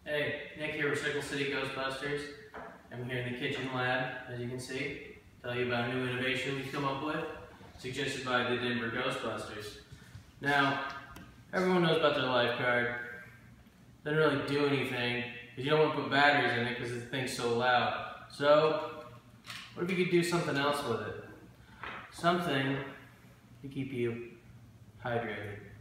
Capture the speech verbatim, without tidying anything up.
Hey, Nick here with Circle City Ghostbusters. I'm here in the kitchen lab, as you can see. Tell you about a new innovation we've come up with, suggested by the Denver Ghostbusters. Now, everyone knows about their Lifegard. Doesn't really do anything, because you don't want to put batteries in it because the thing's so loud. So, what if you could do something else with it? Something to keep you hydrated.